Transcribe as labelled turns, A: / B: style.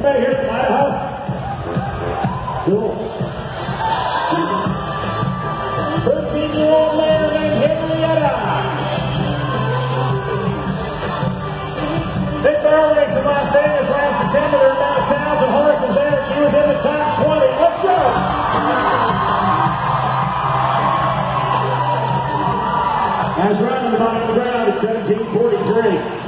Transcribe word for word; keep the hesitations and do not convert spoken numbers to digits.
A: anybody here from Idaho? Cool. thirteen-year-old mare named Henrietta. Big barrel race in Las Vegas last December. There were about a thousand horses there. She was in the top twenty. Let's go. As round the bottom of the ground at seventeen forty-three.